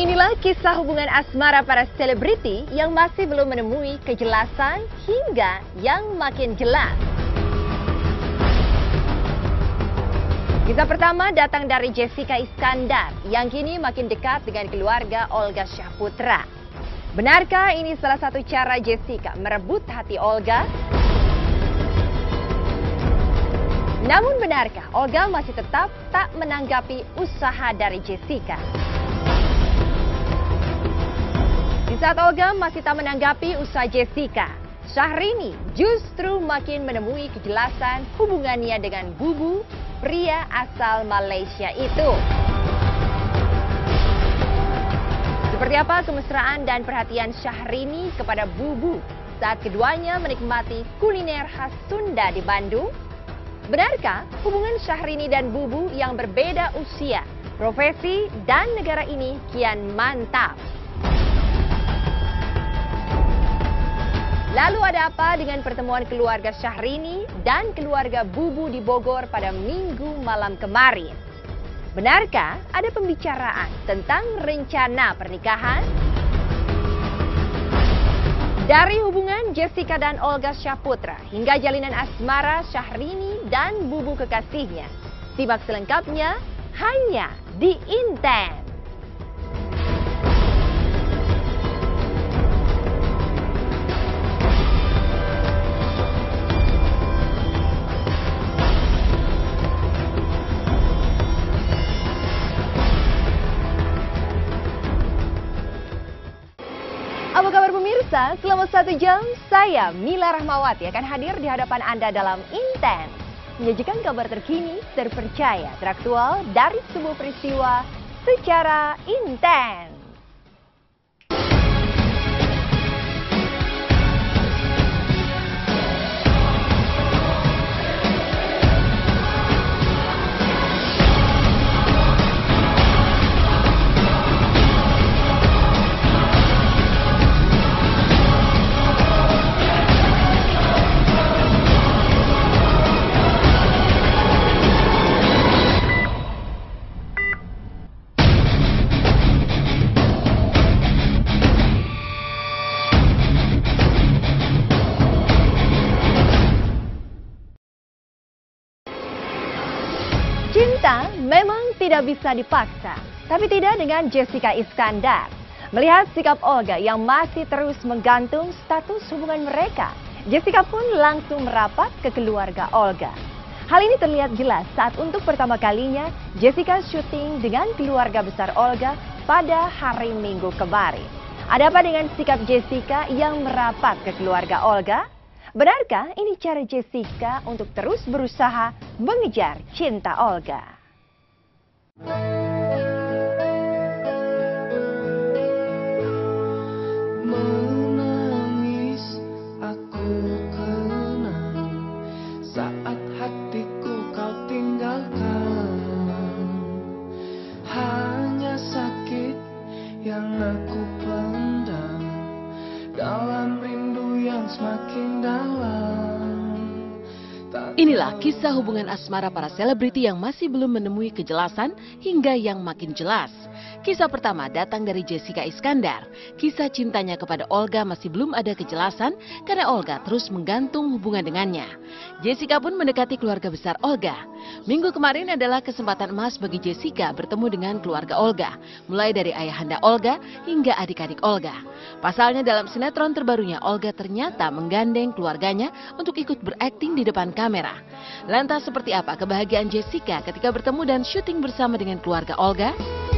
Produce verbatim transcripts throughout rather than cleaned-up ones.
Inilah kisah hubungan asmara para selebriti yang masih belum menemui kejelasan hingga yang makin jelas. Kisah pertama datang dari Jessica Iskandar yang kini makin dekat dengan keluarga Olga Syahputra. Benarkah ini salah satu cara Jessica merebut hati Olga? Namun benarkah Olga masih tetap tak menanggapi usaha dari Jessica? Di saat Olga masih tak menanggapi usaha Jessica, Syahrini justru makin menemui kejelasan hubungannya dengan Bubu, pria asal Malaysia itu. Seperti apa kemesraan dan perhatian Syahrini kepada Bubu saat keduanya menikmati kuliner khas Sunda di Bandung? Benarkah hubungan Syahrini dan Bubu yang berbeda usia, profesi, dan negara ini kian mantap? Lalu ada apa dengan pertemuan keluarga Syahrini dan keluarga Bubu di Bogor pada Minggu malam kemarin? Benarkah ada pembicaraan tentang rencana pernikahan? Dari hubungan Jessica dan Olga Syahputra hingga jalinan asmara Syahrini dan Bubu kekasihnya. Simak selengkapnya hanya di Inten. Apa kabar pemirsa? Selama satu jam, saya Mila Rahmawati akan hadir di hadapan Anda dalam Inten. Menyajikan kabar terkini, terpercaya, teraktual dari sebuah peristiwa secara inten. Cinta memang tidak bisa dipaksa, tapi tidak dengan Jessica Iskandar. Melihat sikap Olga yang masih terus menggantung status hubungan mereka, Jessica pun langsung merapat ke keluarga Olga. Hal ini terlihat jelas saat untuk pertama kalinya Jessica syuting dengan keluarga besar Olga pada hari Minggu kemarin. Ada apa dengan sikap Jessica yang merapat ke keluarga Olga? Benarkah ini cara Jessica untuk terus berusaha mengejar cinta Olga? Menangis aku kenang saat hatiku kau tinggalkan. Hanya sakit yang aku pendam dalam rindu yang semakin dalam. Inilah kisah hubungan asmara para selebriti yang masih belum menemui kejelasan hingga yang makin jelas. Kisah pertama datang dari Jessica Iskandar. Kisah cintanya kepada Olga masih belum ada kejelasan karena Olga terus menggantung hubungan dengannya. Jessica pun mendekati keluarga besar Olga. Minggu kemarin adalah kesempatan emas bagi Jessica bertemu dengan keluarga Olga, mulai dari ayahanda Olga hingga adik-adik Olga. Pasalnya dalam sinetron terbarunya Olga ternyata menggandeng keluarganya untuk ikut berakting di depan kamera. Lantas seperti apa kebahagiaan Jessica ketika bertemu dan syuting bersama dengan keluarga Olga?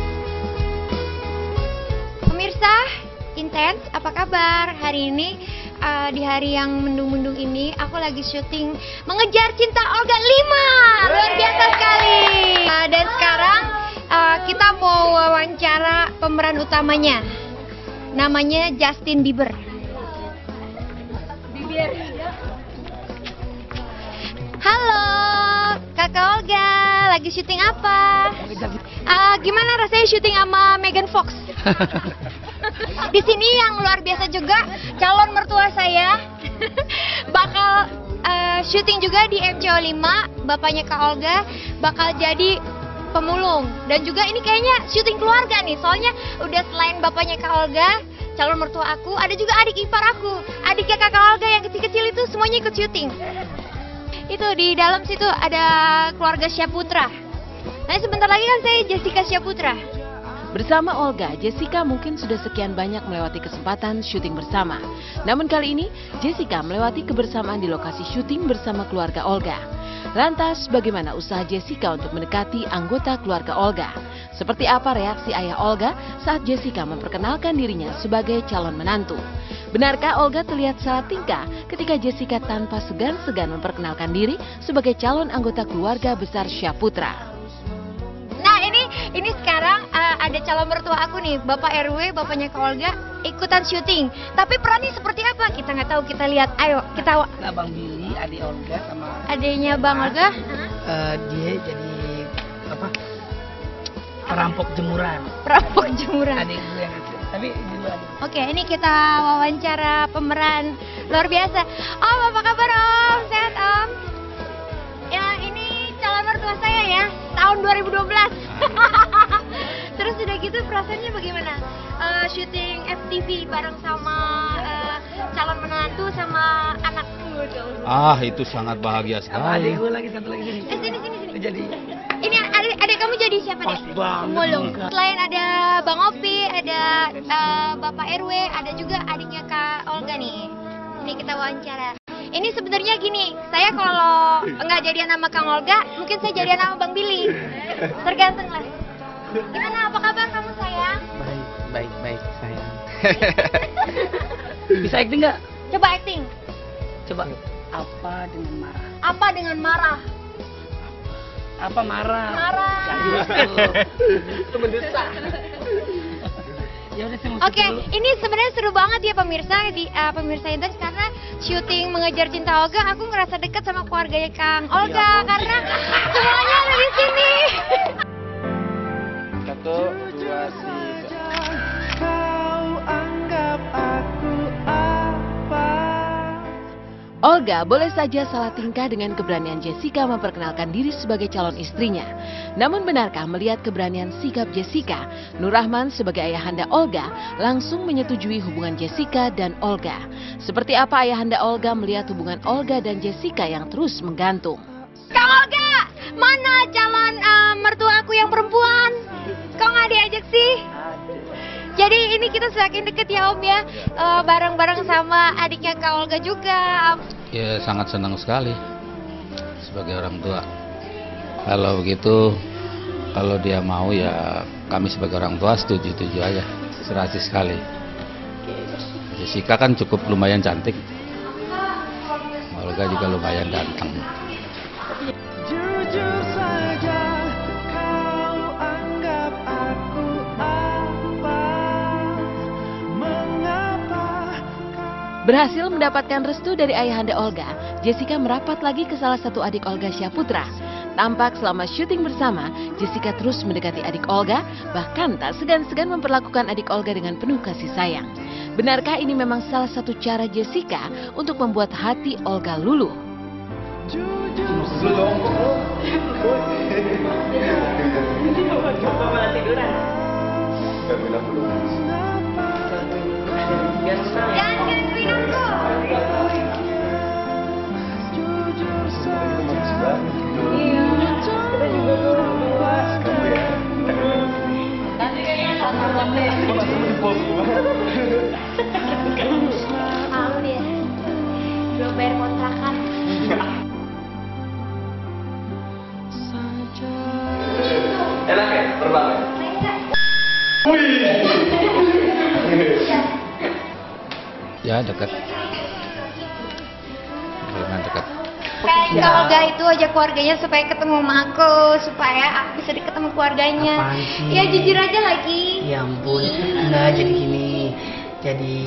Pemirsa, Intens, apa kabar? Hari ini, uh, di hari yang mendung-mendung ini, aku lagi syuting Mengejar Cinta Olga lima. Luar biasa sekali. Uh, dan sekarang uh, kita mau wawancara pemeran utamanya. Namanya Justin Bieber. Bieber. Halo, Kakak Olga, lagi syuting apa? Uh, gimana rasanya syuting sama Megan Fox? Di sini yang luar biasa juga, calon mertua saya bakal uh, syuting juga di M C O lima, bapaknya Kak Olga bakal jadi pemulung. Dan juga ini kayaknya syuting keluarga nih, soalnya udah selain bapaknya Kak Olga, calon mertua aku, ada juga adik ipar aku, adiknya kakak Olga yang kecil-kecil itu semuanya ikut syuting. Itu di dalam situ ada keluarga Syaputra. Nah sebentar lagi kan saya Jessica Syaputra. Bersama Olga, Jessica mungkin sudah sekian banyak melewati kesempatan syuting bersama. Namun kali ini, Jessica melewati kebersamaan di lokasi syuting bersama keluarga Olga. Lantas, bagaimana usaha Jessica untuk mendekati anggota keluarga Olga? Seperti apa reaksi ayah Olga saat Jessica memperkenalkan dirinya sebagai calon menantu? Benarkah Olga terlihat salah tingkah ketika Jessica tanpa segan-segan memperkenalkan diri sebagai calon anggota keluarga besar Syaputra? Nah ini ini sekarang uh, ada calon mertua aku nih, Bapak R W, bapaknya Kak Olga, ikutan syuting. Tapi perannya seperti apa? Kita nggak tahu, kita lihat. Ayo, kita... Nah, Bang Billy, adik Olga sama... Adiknya Bang Olga? Uh, dia jadi, apa, perampok jemuran. Perampok jemuran. Adik gue yang kecil. Tapi di luar. Oke, ini kita wawancara pemeran luar biasa. Om, apa kabar Om? Sehat Om? Ya, ini calon mertua saya ya, tahun dua ribu dua belas. Terus udah gitu perasaannya bagaimana? Uh, syuting F T V bareng sama uh, calon menantu sama anak. Ah, itu sangat bahagia Sama sekali. adik gue lagi, satu lagi sini. Eh, sini, sini, sini. Jadi, Ini adik, adik kamu jadi siapa pas deh? banget. Pemulung. Enggak. Selain ada Bang Opi, ada uh, Bapak R W, ada juga adiknya Kak Olga nih. Ini kita wawancara. Ini sebenarnya gini, saya kalau nggak jadian sama Kang Olga, mungkin saya jadian sama Bang Billy. Tergantung lah. Gimana, apa kabar kamu sayang? Baik, baik, baik, sayang. Bisa acting nggak? Coba acting. Coba. Apa dengan marah? Apa dengan marah? Apa marah? Marah. Itu mendesak. Ya udah, saya mau Oke, syuting dulu. ini sebenarnya seru banget ya pemirsa di uh, pemirsa Intan, karena syuting Mengejar Cinta Olga, aku ngerasa dekat sama keluarganya Kang Olga karena semuanya ada di sini. Satu, dua, tiga. Kau anggap aku apa? Olga boleh saja salah tingkah dengan keberanian Jessica memperkenalkan diri sebagai calon istrinya. Namun benarkah melihat keberanian sikap Jessica, Nur Rahman sebagai ayahanda Olga langsung menyetujui hubungan Jessica dan Olga? Seperti apa ayahanda Olga melihat hubungan Olga dan Jessica yang terus menggantung? Kang Olga, mana calon uh, mertua aku yang perempuan? Kok nggak diajak sih? Jadi ini kita semakin deket ya Om ya, uh, bareng-bareng sama adiknya Kak Olga juga. Ya sangat senang sekali sebagai orang tua. Kalau begitu, kalau dia mau ya kami sebagai orang tua setuju-setuju aja. Serasi sekali. Jessica kan cukup lumayan cantik. Olga juga lumayan ganteng. Jujur saja, kau anggap aku apa? Mengapa kau... Berhasil mendapatkan restu dari ayahanda Olga, Jessica merapat lagi ke salah satu adik Olga Syaputra. Tampak selama syuting bersama, Jessica terus mendekati adik Olga, bahkan tak segan-segan memperlakukan adik Olga dengan penuh kasih sayang. Benarkah ini memang salah satu cara Jessica untuk membuat hati Olga luluh? Jujur Jangan gangguin aku. jujur saja. Malu dia. Belum bayar kontrakan. Enak ya terbang? Ya dekat. Lumayan dekat. Kayak Kak Olga itu ajak keluarganya supaya ketemu sama aku, supaya aku bisa deket sama keluarganya. Apaan sih? Ya jujur aja lagi. Ya ampun, enggak jadi gini. Jadi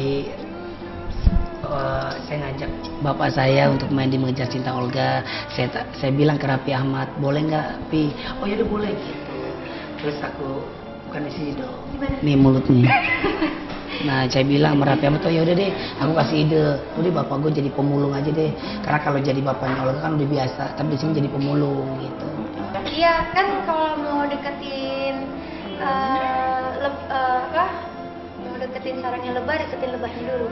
eh, saya ngajak bapak saya untuk main di Mengejar Cinta Olga. Saya ta- saya bilang ke Raffi Ahmad, boleh nggak Pi? Oh ya udah boleh gitu. Terus aku bukan di sini dong. Nih mulutnya. Nah saya bilang sama Raffi Ahmad, oh yaudah deh aku kasih ide, udah bapak gue jadi pemulung aja deh, karena kalau jadi bapaknya Olga kan udah biasa, tapi di sini jadi pemulung gitu. Iya kan kalau mau deketin uh, leb, uh, apa? Mau deketin sarangnya lebah, deketin lebahnya dulu.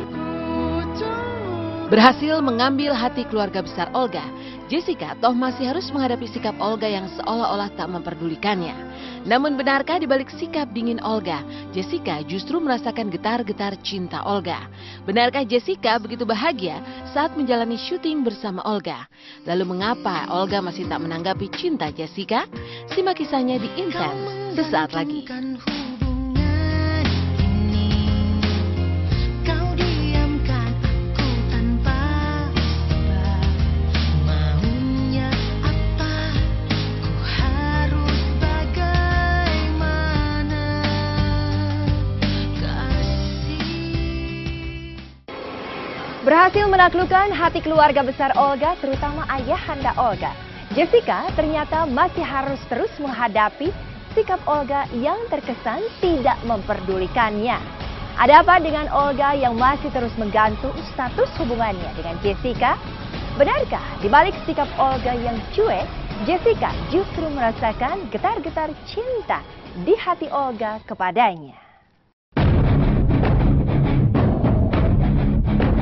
Berhasil mengambil hati keluarga besar Olga, Jessica toh masih harus menghadapi sikap Olga yang seolah-olah tak memperdulikannya. Namun benarkah di balik sikap dingin Olga, Jessica justru merasakan getar-getar cinta Olga? Benarkah Jessica begitu bahagia saat menjalani syuting bersama Olga? Lalu mengapa Olga masih tak menanggapi cinta Jessica? Simak kisahnya di Intense sesaat lagi. Berhasil menaklukkan hati keluarga besar Olga, terutama ayahanda Olga. Jessica ternyata masih harus terus menghadapi sikap Olga yang terkesan tidak memperdulikannya. Ada apa dengan Olga yang masih terus menggantung status hubungannya dengan Jessica? Benarkah di balik sikap Olga yang cuek, Jessica justru merasakan getar-getar cinta di hati Olga kepadanya?